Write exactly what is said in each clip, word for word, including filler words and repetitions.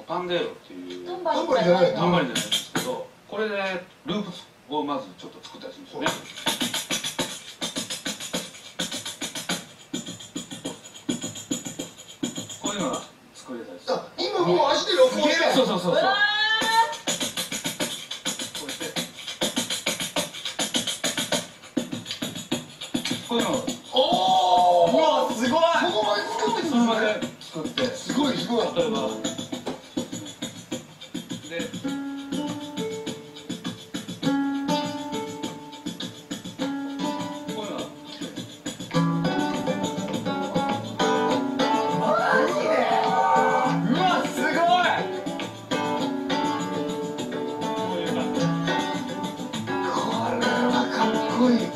パンデーロっていうタンバリンじゃないタンバリンじゃないんですけど、これでループをまずちょっと作ったりするんですよね。こういうのが作れたりする。 今もう足で録音してる。 そうそうそうそう。こういうのを、 おお、うわすごい。ここまで作ってるんですね。 その場で作って、 すごいすごい。 例えばで、こういうのはマジで。うわすごい。 こういう感じ。 これはかっこいい。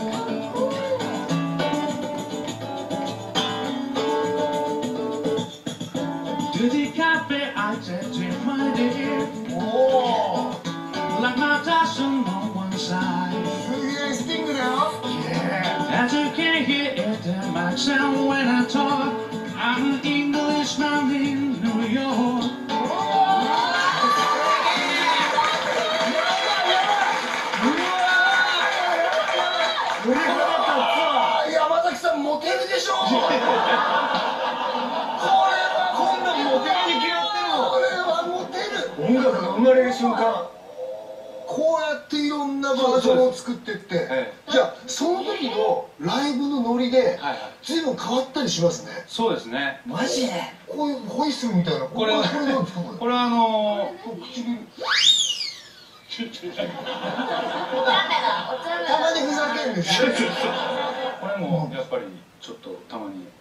To the cafe I just drink my dear. Oh, Like my Tyson on one side. yeah, sting now. Yeah. As you can hear it in my sound when I talk. I'm an Englishman in New York. 山崎さんモテるでしょ。これはこんなモテるに決まってるの。これはモテる。音楽が生まれる瞬間。こうやっていろんなバージョンを作ってって、じゃあその時のライブのノリで随分変わったりしますね。 そうですね。 マジで。こういうホイッスルみたいな。これこれなんですかこれ。 これはあの唇。 ダメだ、 たまにふざけるんですよ。 これもやっぱりちょっとたまに。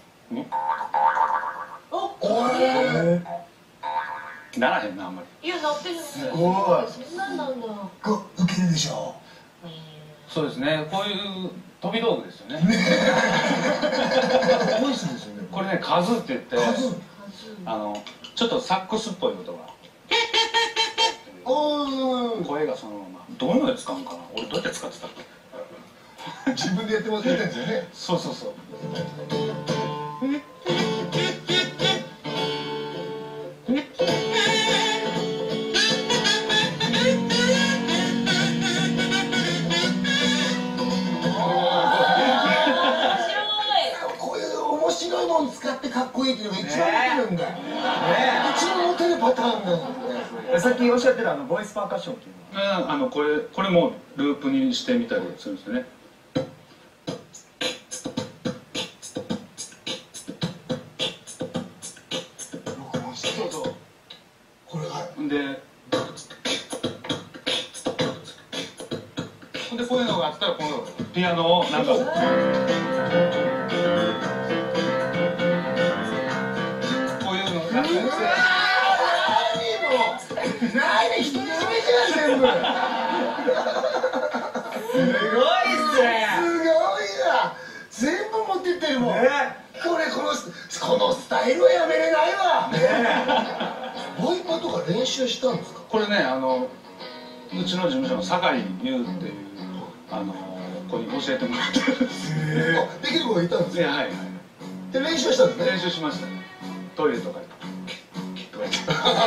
おい。 ならへんなあんまり。 いや、なってる。 すごい。 そんなんなんだ。 が受けるでしょ。 そうですね。こういう飛び道具ですよね。 ホイッスルですよね。 これね、カズーって言って、 数。 あのちょっとサックスっぽい音が。 おお。 声がそのまま。どういうので使うのかな。俺どうやって使ってたっけ。 自分でやってますやってんですよね。 そうそうそう。 こういう面白いもの使ってかっこいいっていうのが一番モテるんだよ。一番モテるパターンなんだよ。 さっきおっしゃってたあのボイスパーカッションっていうのはあのこれこれもループにしてみたりするんですよね。 録音して。そうそう。これが。 で、ほんでこういうのがあったらこのピアノをなんか。 何一人決めじゃん全部。 すごいっすね。 すごいな。全部持ってってるもん。これこのこのスタイルはやめれないわ。ボイパとか練習したんですか。 これね、あのうちの事務所の酒井優っていうあの子に教えてもらってるんです。 できる子がいたんですよ。 はいはい。 で練習したんですね。 練習しましたね。トイレとかとか言って。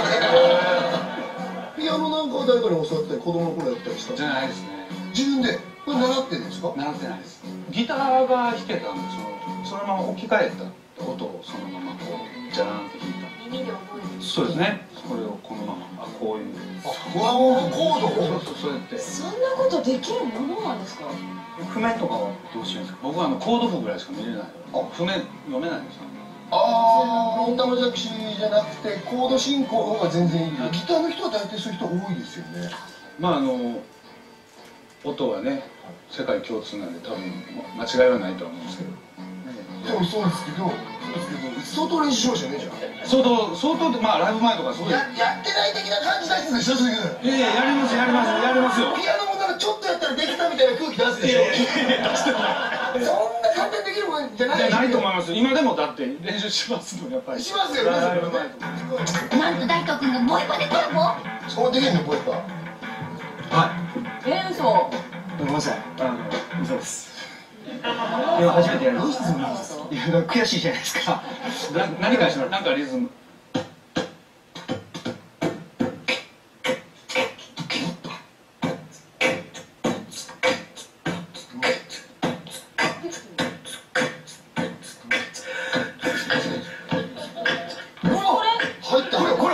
ピアノなんかは誰かに教わったり子供の頃やったりした。 じゃないですね。 自分でこれ習ってるんですか。 習ってないです。ギターが弾けたんで、そのそのまま置き換えた音をそのままこうジャーンって弾いた。 耳で覚える。 そうですね。これをこのままあこういう。 あ、和音コードを。 そうそうそうやって。 そんなことできるものなんですか。 譜面とかはどうしてるんですか。僕はあのコード譜ぐらいしか見れない。あ、譜面読めないんですよ。 ああ、オタマジャクシじゃなくてコード進行の方が全然いい。ギターの人は大体そういう人多いですよね。 まああの音はね世界共通なんで多分間違いはないとは思うんですけど。 でもそうですけど、そうですけど相当練習しましたねじゃあ。 相当相当まあライブ前とかそういう。 ややってない的な感じ出すでしょ鈴木君。 いやいややりますやりますやりますよ。 ピアノもなんかちょっとやったらできたみたいな空気出すでしょ。そんな簡単にできるもんじゃない。 じゃないと思います。今でもだって練習しますもんやっぱり。 しますよね。 なんと大東君がボイパでコラボ。 そうできるのこうやっぱ。 はえ、嘘。 い。ごめんなさい。あの嘘です。いや初めてやりました。いや悔しいじゃないですか。 な何かしらなんかリズム。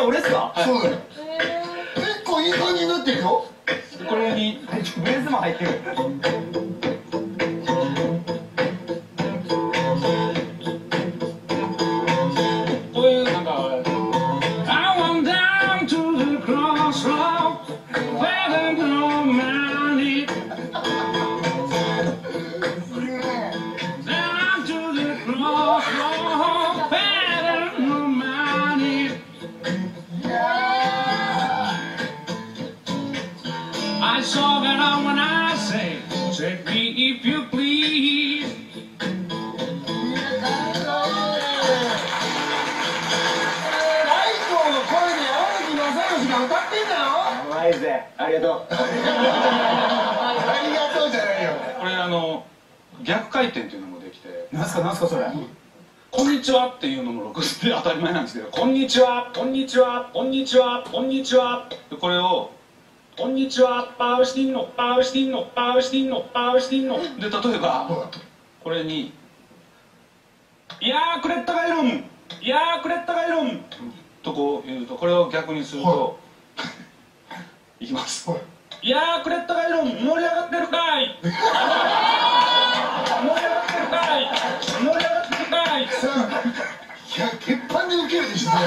俺ですか？ そうだよ。結構いい感じになってるよ。 これにブレスも入ってる。 こういうなんか「I went down to the crossroad where there no money」Down to the crossroad where there no money I saw that on when I say take me if you please 歌ってんだよ。 うまいぜ。ありがとう。 ありがとうじゃないよ。 これあの逆回転っていうのもできてなんすかなんすかそれ。 こんにちはっていうのも録音で当たり前なんですけど、こんにちは、こんにちは、こんにちは、こんにちは。これを、こんにちは、パウシティンの、パウシティンの、パウシティンの、パウシティンの。で、例えば、これに、いやー、クレッタがいるん、いやー、クレッタがいるん、とこう言うと、これを逆にすると、いきます。いやー、クレッタがいるん、盛り上がってるかい盛り上がってるかい盛り上がってるかいさあ、いや、鉄板でウケるでしょ。これ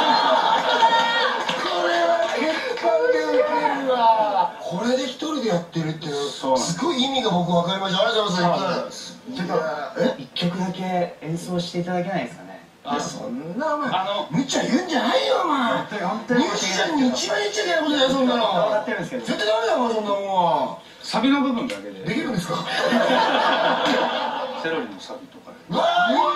は鉄板でウケるわ。これで一人でやってるってすごい意味が僕分かりました。ありがとうございます。 ちょっと一曲だけ演奏していただけないですかね。 いや、そんなお前あの無茶言うんじゃないよお前。 本当にミュージシャンに一番言っちゃいけないことだよ、そんなの。 分かってるんですけど。 絶対ダメだよお前、そんなもんは。 サビの部分だけでできるんですか？ セロリのサビとかでわあ、